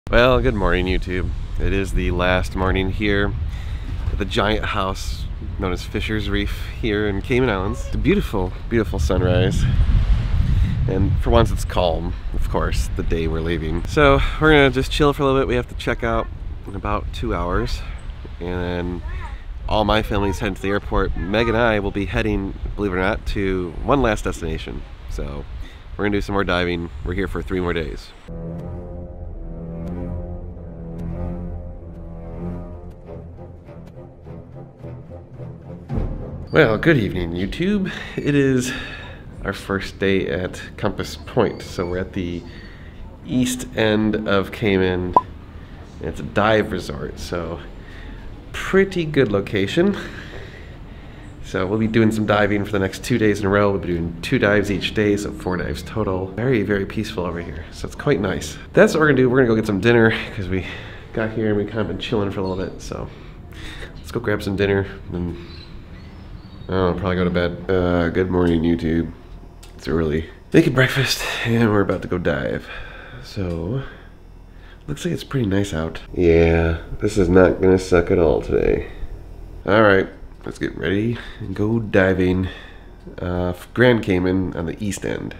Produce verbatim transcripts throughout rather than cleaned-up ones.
Well, good morning, YouTube. It is the last morning here at the giant house known as Fisher's Reef here in Cayman Islands. It's a beautiful, beautiful sunrise. And for once it's calm, of course, the day we're leaving. So we're gonna just chill for a little bit. We have to check out in about two hours. And then all my family's heading to the airport. Meg and I will be heading, believe it or not, to one last destination. So we're gonna do some more diving. We're here for three more days. Well, good evening, YouTube. It is our first day at Compass Point. So we're at the east end of Cayman. It's a dive resort, so pretty good location. So we'll be doing some diving for the next two days in a row. We'll be doing two dives each day, so four dives total. Very, very peaceful over here, so it's quite nice. That's what we're gonna do. We're gonna go get some dinner because we got here and we kind of been chilling for a little bit. So let's go grab some dinner and I'll probably go to bed. Uh, good morning, YouTube. It's early. Making breakfast, and we're about to go dive. So, looks like it's pretty nice out. Yeah, this is not gonna suck at all today. All right, let's get ready and go diving. Uh, Grand Cayman on the east end.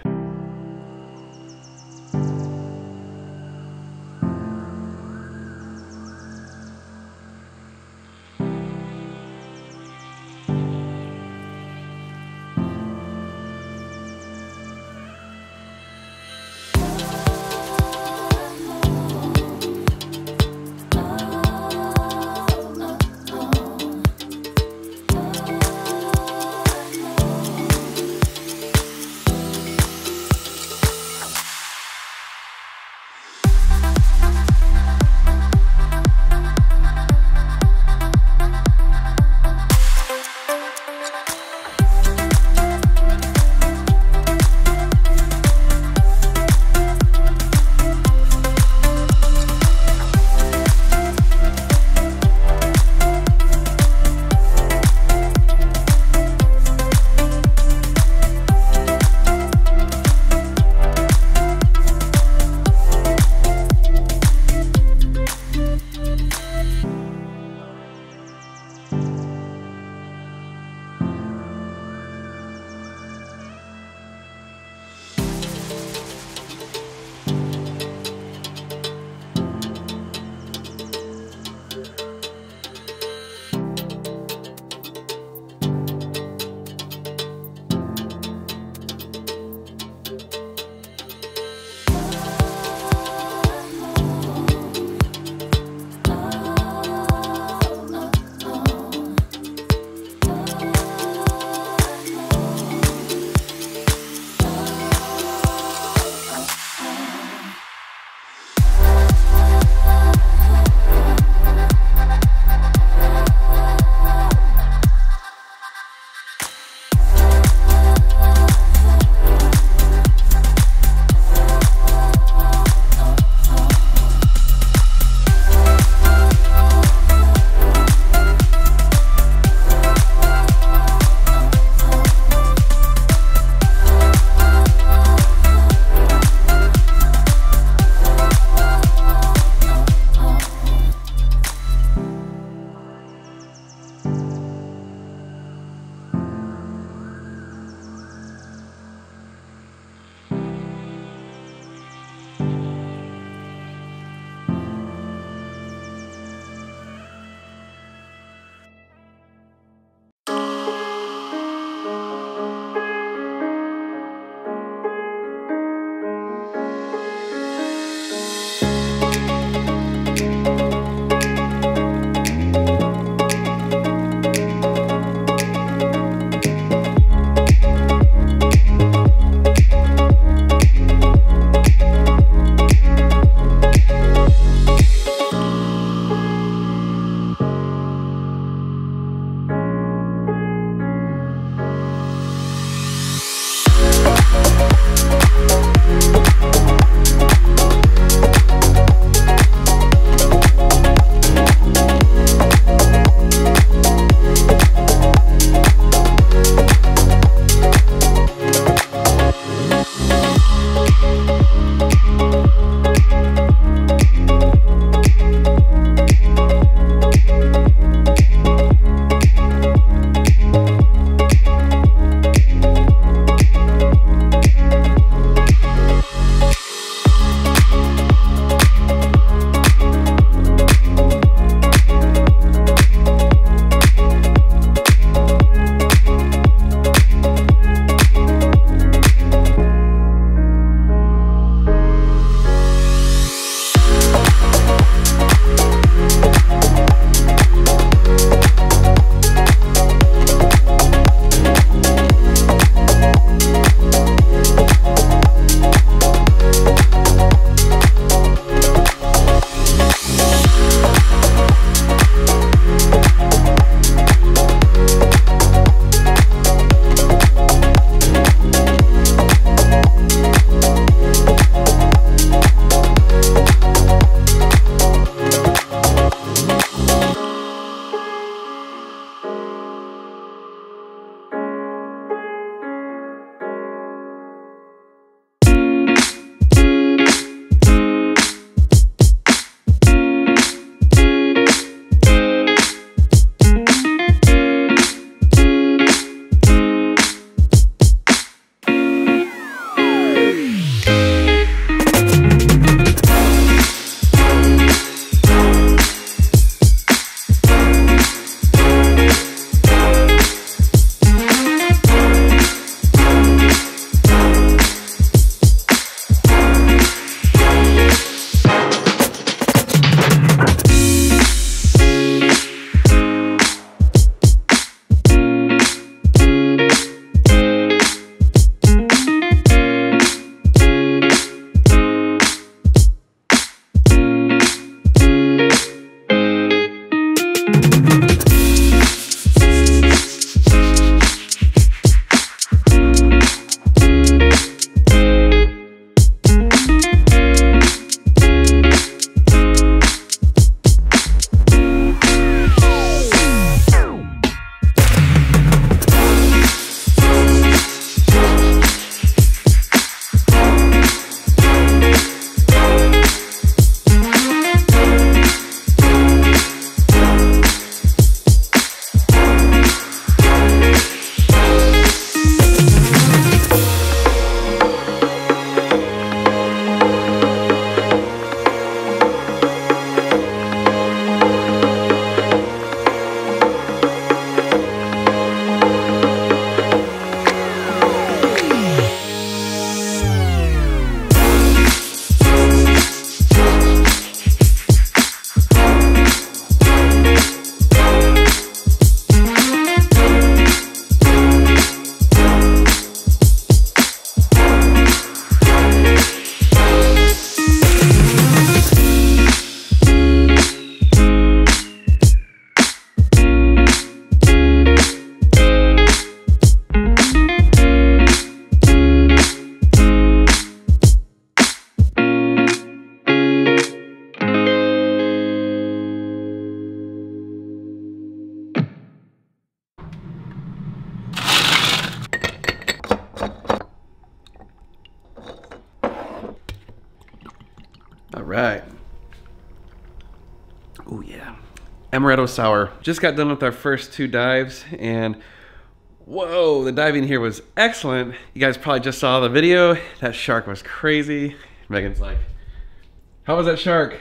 Oh yeah. Amaretto sour. Just got done with our first two dives, and whoa, the diving here was excellent. You guys probably just saw the video. That shark was crazy. Megan's like, how was that shark?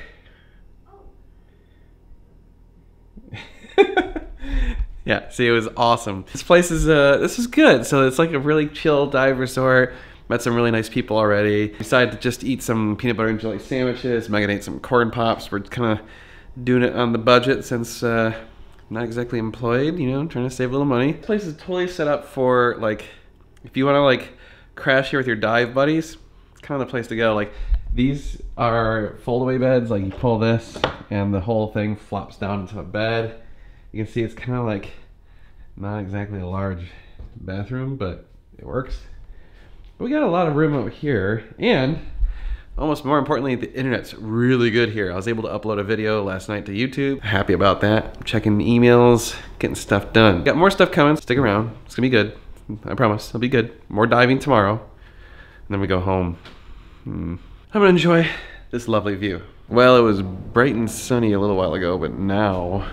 Yeah, see, it was awesome. This place is, uh, this is good. So it's like a really chill dive resort. Met some really nice people already. Decided to just eat some peanut butter and jelly sandwiches. Megan ate some corn pops. We're kind of doing it on the budget since uh, I'm not exactly employed, you know, trying to save a little money. This place is totally set up for, like, if you want to, like, crash here with your dive buddies, it's kind of the place to go. Like, these are foldaway beds. Like, you pull this and the whole thing flops down into a bed. You can see it's kind of like not exactly a large bathroom, but it works. But we got a lot of room over here, and almost more importantly, the internet's really good here. I was able to upload a video last night to YouTube. Happy about that. I'm checking emails, getting stuff done. Got more stuff coming. Stick around. It's gonna be good. I promise. It'll be good. More diving tomorrow, and then we go home. Hmm. I'm gonna enjoy this lovely view. Well, it was bright and sunny a little while ago, but now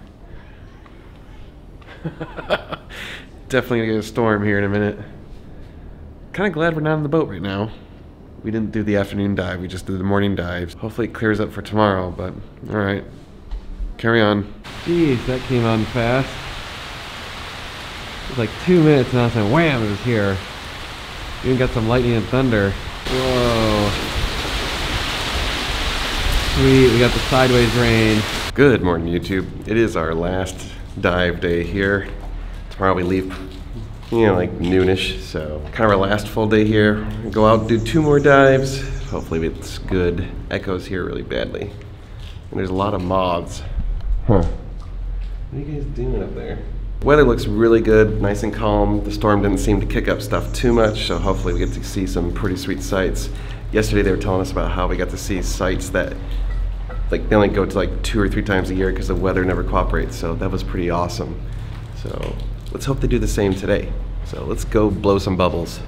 definitely gonna get a storm here in a minute. Kind of glad we're not on the boat right now. We didn't do the afternoon dive, we just did the morning dives. Hopefully it clears up for tomorrow, but all right, carry on. Jeez, that came on fast. It was like two minutes and I was like, wham, it was here. Even got some lightning and thunder. Whoa. Sweet, we got the sideways rain. Good morning, YouTube. It is our last dive day here. Tomorrow we leave, you know, like noonish, so kind of our last full day here. Go out and do two more dives. Hopefully it's good. Echoes here really badly. And there's a lot of moths. Huh. What are you guys doing up there? Weather looks really good, nice and calm. The storm didn't seem to kick up stuff too much, so hopefully we get to see some pretty sweet sights. Yesterday they were telling us about how we got to see sights that like they only go to like two or three times a year because the weather never cooperates, so that was pretty awesome. So let's hope they do the same today. So let's go blow some bubbles.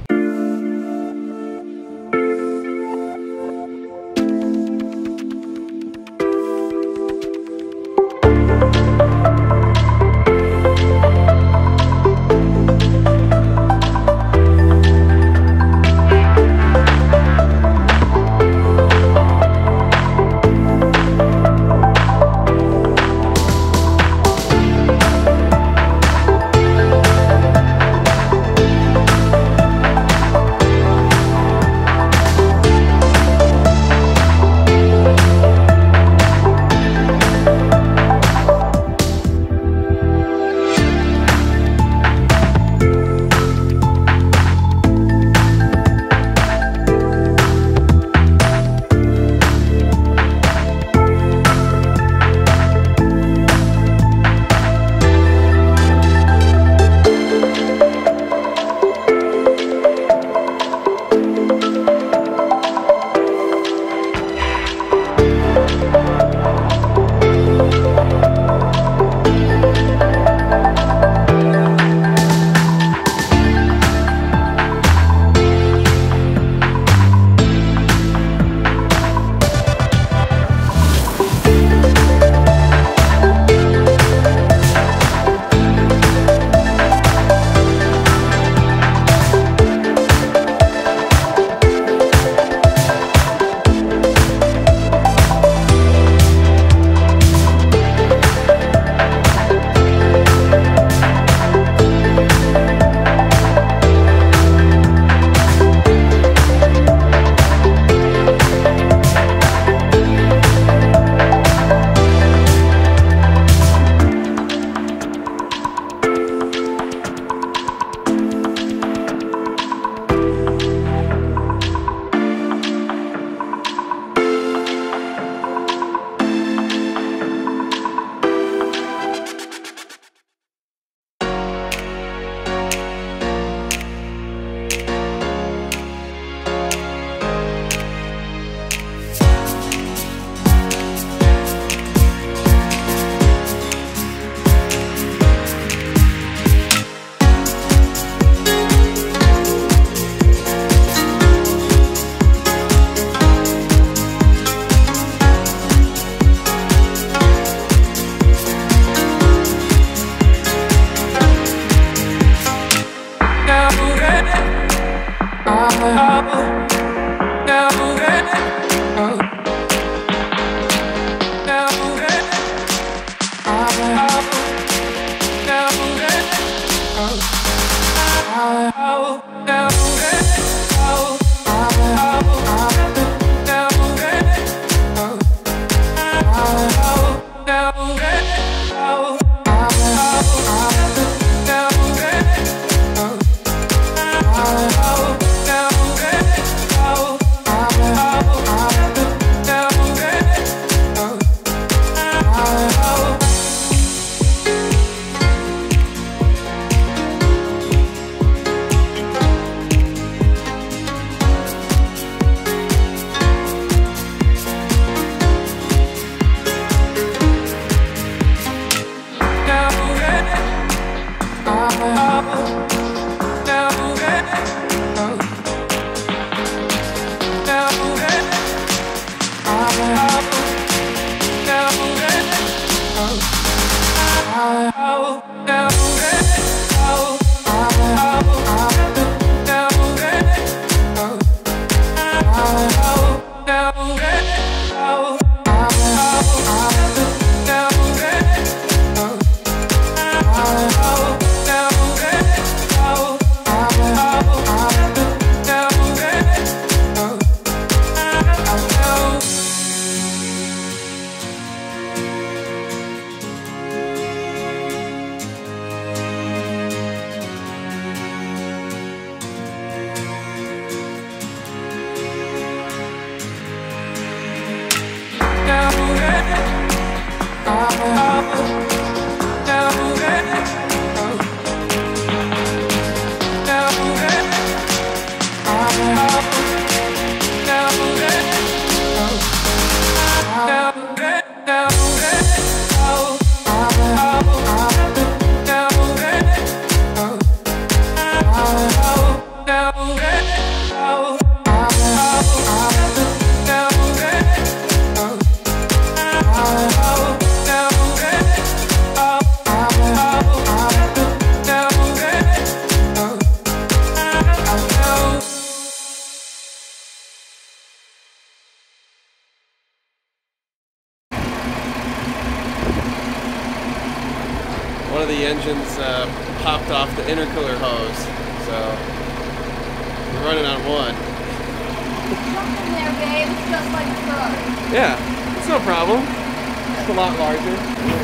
one of the engines uh, popped off the intercooler hose, so we're running on one. Jump in there, babe. It's just like a truck. Yeah, it's no problem. It's a lot larger.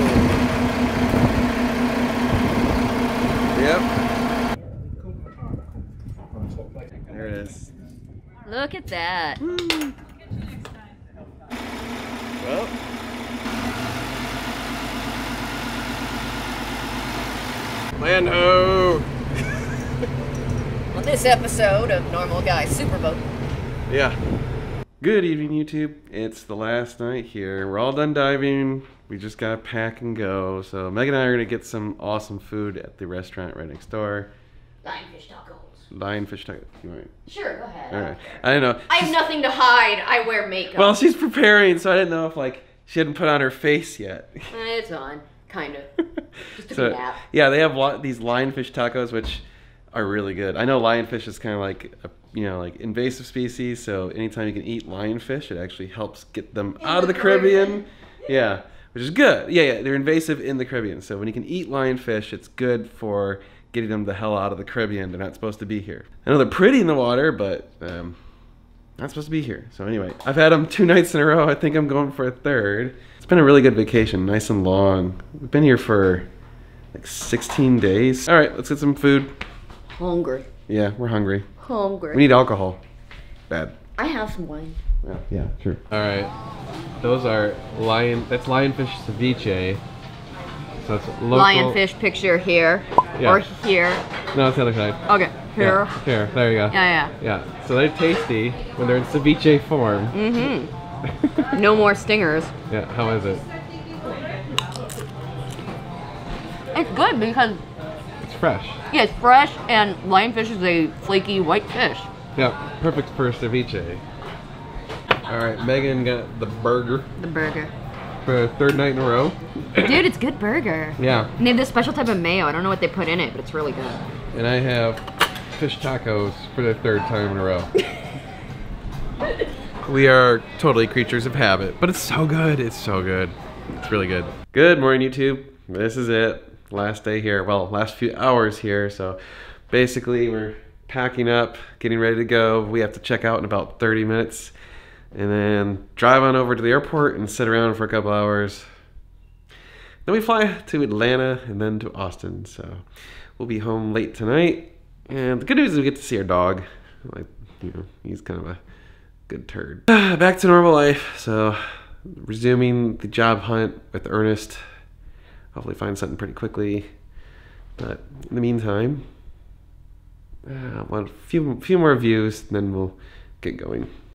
Yep. There it is. Look at that. Woo. Well. Lando! On this episode of Normal Guy Superboat. Yeah. Good evening, YouTube. It's the last night here. We're all done diving. We just gotta pack and go. So Megan and I are gonna get some awesome food at the restaurant right next door. Lionfish tacos. Lionfish tacos. You want? Sure, go ahead. All right. I don't know. I have nothing to hide. I wear makeup. Well, she's preparing, so I didn't know if like she hadn't put on her face yet. It's on, kind of. Just took So a nap. yeah, they have lo- these lionfish tacos, which are really good. I know lionfish is kind of like a, you know, like invasive species, so anytime you can eat lionfish, it actually helps get them In out of the the Caribbean. Caribbean. Yeah, which is good. Yeah, yeah, they're invasive in the Caribbean, so when you can eat lionfish, it's good for getting them the hell out of the Caribbean. They're not supposed to be here. I know they're pretty in the water, but um, not supposed to be here. So anyway, I've had them two nights in a row. I think I'm going for a third. It's been a really good vacation, nice and long. We've been here for like sixteen days. All right, let's get some food. Hungry. Yeah, we're hungry. Hungry. We need alcohol. Bad. I have some wine. Yeah, yeah, sure. All right, those are lion. That's lionfish ceviche. So it's local. Lionfish picture here. Yeah. Or here. No, it's the other side. Okay, here. Yeah, here. There you go. Yeah, yeah. Yeah. So they're tasty when they're in ceviche form. Mm-hmm. No more stingers. Yeah. How is it? It's good because It's fresh. yeah, it's fresh and lionfish is a flaky white fish. Yeah. Perfect for ceviche. All right, Megan got the burger The burger. for the third night in a row. Dude, it's good burger. Yeah. And they have this special type of mayo. I don't know what they put in it, but it's really good. And I have fish tacos for the third time in a row. We are totally creatures of habit, but it's so good. It's so good. It's really good. Good morning, YouTube. This is it. Last day here. Well, last few hours here. So basically, we're packing up, getting ready to go. We have to check out in about thirty minutes. And then drive on over to the airport and sit around for a couple hours. Then we fly to Atlanta and then to Austin. So we'll be home late tonight. And the good news is we get to see our dog. Like, you know, he's kind of a good turd. Back to normal life. So resuming the job hunt with Ernest. Hopefully find something pretty quickly. But in the meantime, uh, I want a few, few more views, and then we'll get going.